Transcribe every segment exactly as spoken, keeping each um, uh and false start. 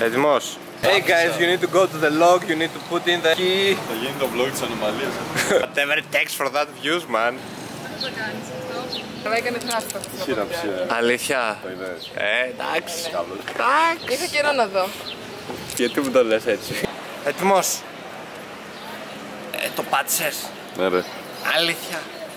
Έτοιμος. Hey guys, you need to go to the log, you need to put in the key. Θα γίνει το vlog της ανομαλίας. Whatever it takes for that views, man. Δεν το κάνεις αυτό. Αλλά έκανε θράστα αυτό. Αλήθεια. Το είδες. Ε, εντάξει. Εντάξει. Είχα καιρό να δω. Γιατί μου το λες έτσι. Έτοιμος. Ε, το πάτησες. Ναι ρε. Αλήθεια.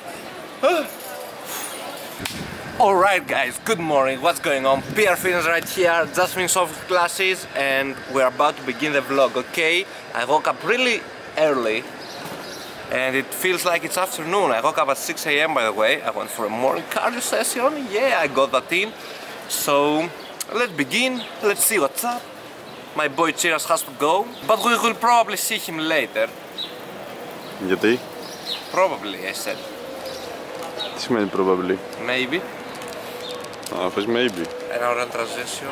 Alright guys, good morning, what's going on? Pierre Fitness right here, just finished off classes and we're about to begin the vlog, okay? I woke up really early and it feels like it's afternoon. I woke up at six A M by the way. I went for a morning cardio session, yeah, I got that in. So, let's begin, let's see what's up. My boy Chiras has to go, but we will probably see him later. Γιατί? Probably, I said. Τι σημαίνει probably? Maybe. Α, πες maybe. Ένα ωραίο transition.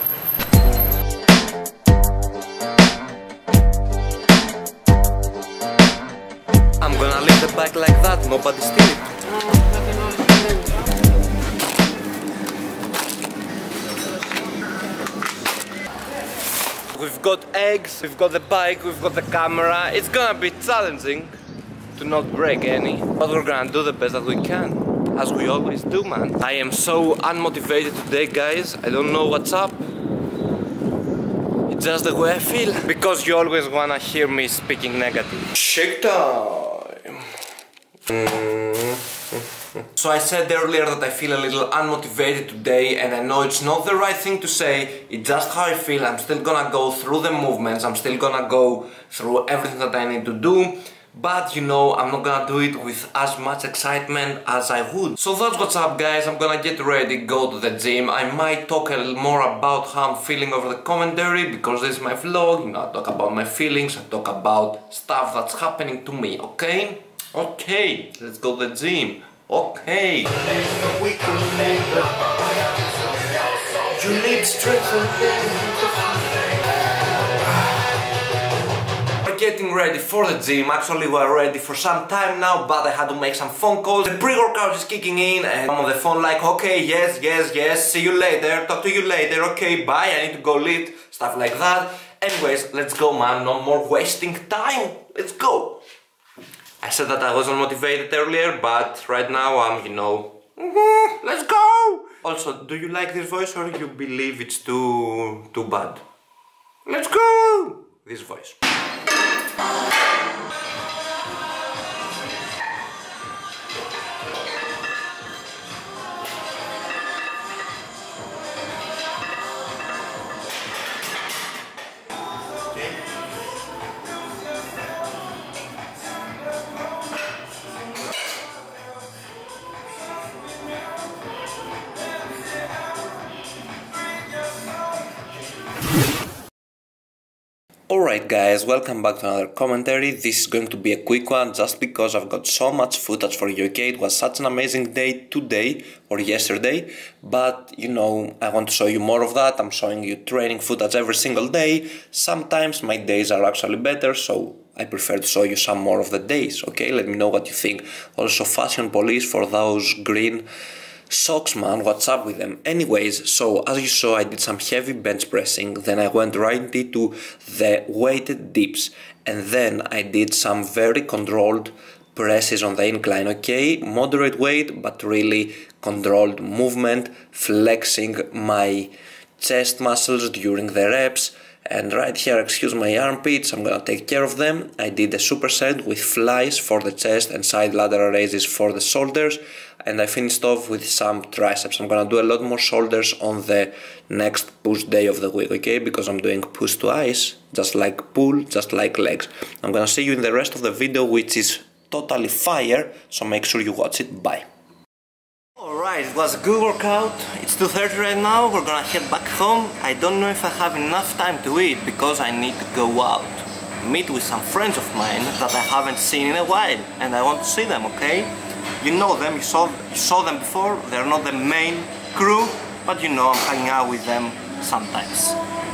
I'm gonna leave the bike like that, nobody steal it. We've got eggs, we've got the bike, we've got the camera. It's gonna be challenging to not break any, but we're gonna do the best that we can, as we always do, man. I am so unmotivated today, guys. I don't know what's up. It's just the way I feel, because you always wanna hear me speaking negative. Shake time! Mm-hmm. So I said earlier that I feel a little unmotivated today, and I know it's not the right thing to say. It's just how I feel. I'm still gonna go through the movements. I'm still gonna go through everything that I need to do. But you know, I'm not gonna do it with as much excitement as I would. So that's what's up, guys. I'm gonna get ready, go to the gym. I might talk a little more about how I'm feeling over the commentary, because this is my vlog. You know, I talk about my feelings, I talk about stuff that's happening to me, okay? Okay, let's go to the gym. Okay. You need strength. Getting ready for the gym. Actually, we're ready for some time now, but I had to make some phone calls. The pre-workout is kicking in and I'm on the phone like, okay, yes, yes, yes, see you later, talk to you later, okay, bye, I need to go lift, stuff like that. Anyways, let's go, man, no more wasting time, let's go. I said that I wasn't motivated earlier, but right now I'm, you know, mm-hmm, let's go. Also, do you like this voice or you believe it's too, too bad? Let's go. This voice. Alright guys, welcome back to another commentary. This is going to be a quick one just because I've got so much footage for you, okay? It was such an amazing day today or yesterday, but you know, I want to show you more of that. I'm showing you training footage every single day. Sometimes my days are actually better, so I prefer to show you some more of the days, okay? Let me know what you think. Also, Fashion Police for those green socks, man, what's up with them? Anyways, so as you saw, I did some heavy bench pressing, then I went right into the weighted dips, and then I did some very controlled presses on the incline, okay? Moderate weight, but really controlled movement, flexing my chest muscles during the reps. And right here, excuse my armpits, I'm gonna take care of them. I did a superset with flies for the chest and side lateral raises for the shoulders. And I finished off with some triceps. I'm gonna do a lot more shoulders on the next push day of the week, okay? Because I'm doing push to ice, just like pull, just like legs. I'm gonna see you in the rest of the video, which is totally fire, so make sure you watch it. Bye. Alright, it was a good workout. It's two thirty right now, we're gonna head back home. I don't know if I have enough time to eat because I need to go out, meet with some friends of mine that I haven't seen in a while, and I want to see them, okay? You know them, you saw, you saw them before, they're not the main crew, but you know I'm hanging out with them sometimes.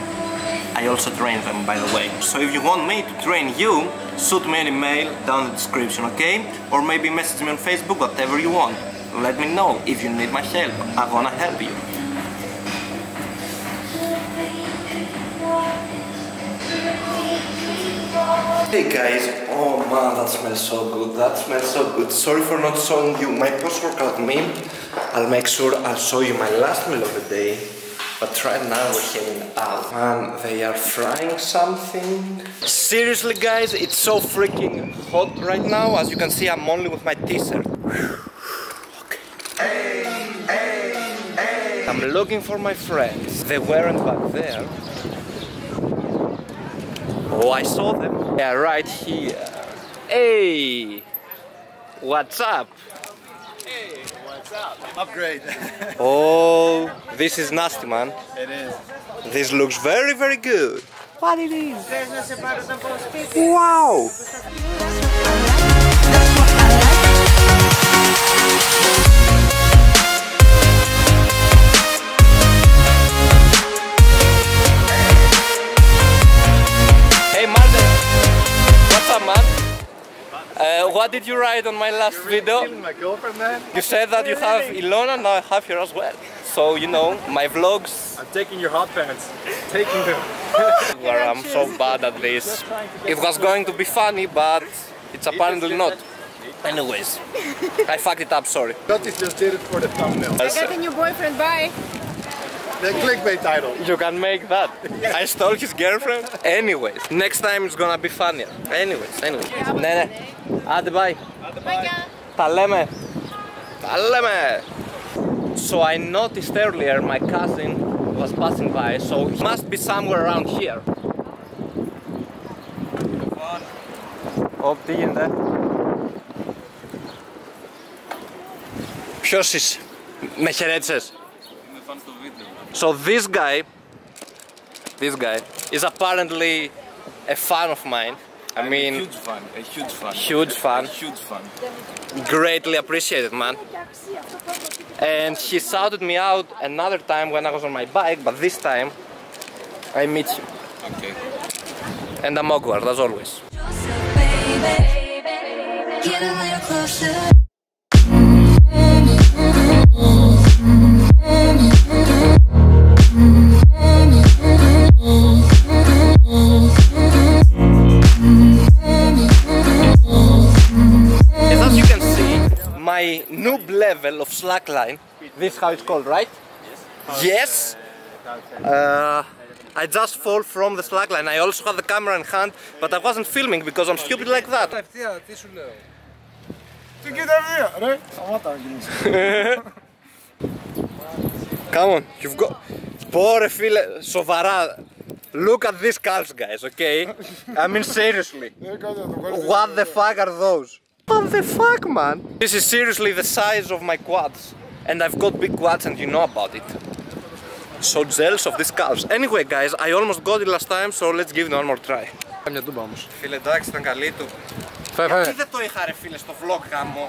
I also train them, by the way. So if you want me to train you, shoot me an email down in the description, okay? Or maybe message me on Facebook, whatever you want. Let me know if you need my help. I wanna help you. Hey guys, oh man, that smells so good, that smells so good. Sorry for not showing you my post-workout meal. I'll make sure I'll show you my last meal of the day. But right now we're heading out. Man, they are frying something. Seriously guys, it's so freaking hot right now. As you can see, I'm only with my t-shirt. Okay. Hey, hey, hey. I'm looking for my friends. They weren't back there. Oh, I saw them. Yeah, right here. Hey! What's up? Hey, what's up? Upgrade. Oh, this is nasty, man. It is. This looks very, very good. What it is? Wow! Uh, what did you write on my last You're really video? stealing my girlfriend, man. You said that you have Ilona, now I have her as well. So, you know, my vlogs... I'm taking your hot pants. Taking them. Where I'm so bad at this. It was going to be funny, but it's apparently not. Anyways, I fucked it up, sorry. Gotis just did it for the thumbnail. I got a new boyfriend, bye. The clickbait title. You can make that. I stole his girlfriend. Anyways, next time it's gonna be funnier. Anyways, anyways. Ναι, ναι. Άντε, bye. Τα λέμε. Τα λέμε. So I noticed earlier my cousin was passing by, so he must be somewhere around here. Ω, τι γίνεται? Ποιος είσαι? Με χαιρέτησες? So this guy, this guy is apparently a fan of mine. I I'm mean, a huge fan, a huge fan. Huge fan. A huge fan. Greatly appreciated, man. And he shouted me out another time when I was on my bike, but this time I meet him. Okay. And I'm awkward, as always. Get a little closer. My noob level of slackline, this is how it's called, right? Yes. Yes. Uh, I just fall from the slackline. I also had the camera in hand, but I wasn't filming because I'm stupid like that. Come on, you've got... Πόρε φίλε, σοβαρά. Look at these calves, guys, okay? I mean seriously. What the fuck are those? What the fuck, man? This is seriously the size of my quads. And I've got big quads and you know about it. So jealous of these calves. Anyway, guys, I almost got it last time, so let's give it one more try. Μια τούμπα όμως. Φίλε, εντάξει, ήταν καλή του. Φε, φε. Γιατί δεν το είχα, ρε φίλε, στο vlog γάμο.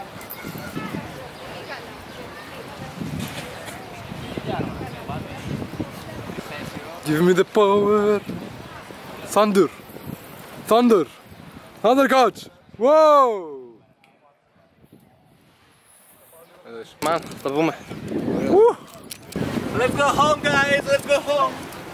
Give me the power. Thunder. Thunder. Thunder catch. Whoa. Man, θα το δούμε. Let's go home, guys, let's go home.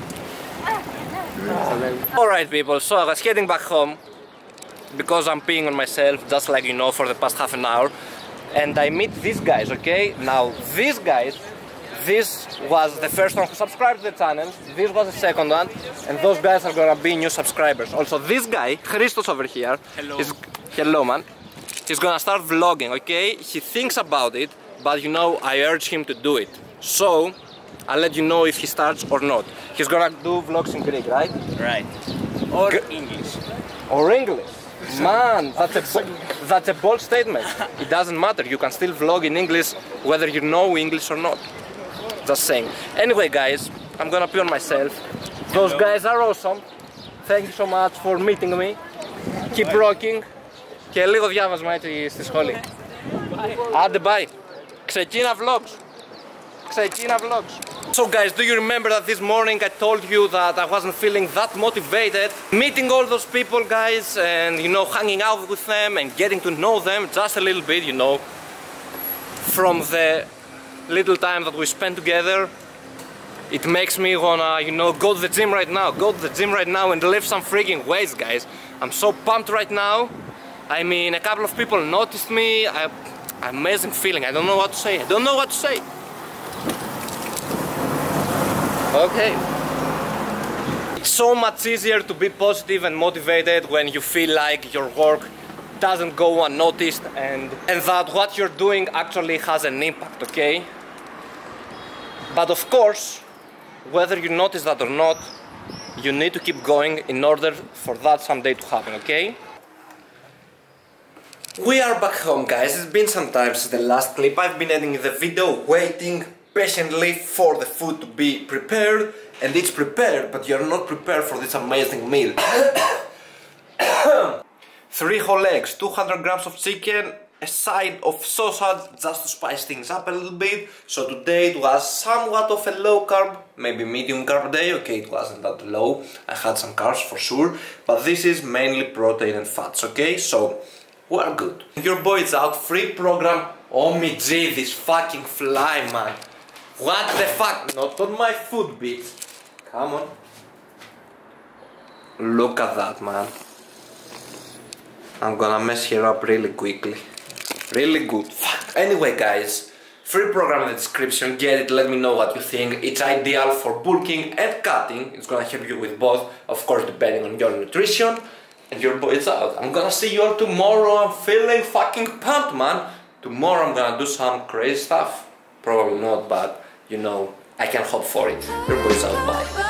Alright people, so I was heading back home because I'm peeing on myself, just like you know, for the past half an hour. And I meet these guys, okay? Now, these guys, this was the first one who subscribed to the channel, this was the second one, and those guys are gonna be new subscribers. Also, this guy, Christos over here, Hello. is, hello man, he's gonna start vlogging, okay? He thinks about it, but you know, I urge him to do it. So, I'll let you know if he starts or not. He's gonna do vlogs in Greek, right? Right. Or G English. Or English. Man, that's a, that's a bold statement. It doesn't matter, you can still vlog in English whether you know English or not. Just saying. Anyway guys, I'm gonna pee on myself. Those guys are awesome. Thank you so much for meeting me. Keep rocking. Και λίγο διάβασμα έτσι στη σχολή. Άντε bye. Ξεκίνα vlogs. Ξεκίνα vlogs. So guys, do you remember that this morning I told you that I wasn't feeling that motivated? Meeting all those people, guys, and you know, hanging out with them and getting to know them just a little bit, you know, from the little time that we spent together. It makes me wanna, you know, go to the gym right now, go to the gym right now and lift some freaking weights, guys. I'm so pumped right now. I mean, a couple of people noticed me. I, amazing feeling. I don't know what to say. I don't know what to say. Okay. It's so much easier to be positive and motivated when you feel like your work doesn't go unnoticed and, and that what you're doing actually has an impact, okay? But of course, whether you notice that or not, you need to keep going in order for that someday to happen, okay? We are back home, guys. It's been some time since the last clip. I've been editing the video, waiting patiently for the food to be prepared, and it's prepared, but you're not prepared for this amazing meal. Three whole eggs, two hundred grams of chicken, a side of sausage just to spice things up a little bit. So today it was somewhat of a low carb, maybe medium carb day. Okay, it wasn't that low. I had some carbs for sure, but this is mainly protein and fats, okay? So we're good. Your boy is out, free program. Oh me gee, this fucking fly, man. What the fuck? Not on my food, bitch. Come on. Look at that, man. I'm gonna mess her up really quickly. Really good. Fuck. Anyway, guys, free program in the description. Get it, let me know what you think. It's ideal for bulking and cutting. It's gonna help you with both, of course, depending on your nutrition. And your boy is out. I'm gonna see you all tomorrow. I'm feeling fucking pumped, man. Tomorrow I'm gonna do some crazy stuff. Probably not, but you know, I can hope for it. Your boy is out. Bye.